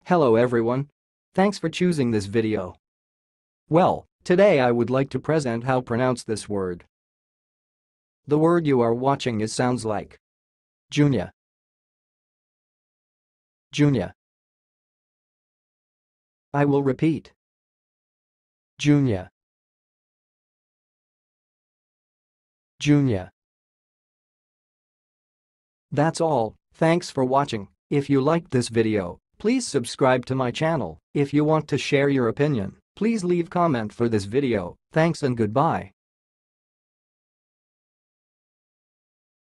Hello everyone. Thanks for choosing this video. Well, today I would like to present how pronounce this word. The word you are watching sounds like Junia. Junia. I will repeat. Junia. Junia. That's all. Thanks for watching. If you liked this video, please subscribe to my channel. If you want to share your opinion, please leave comment for this video. Thanks and goodbye.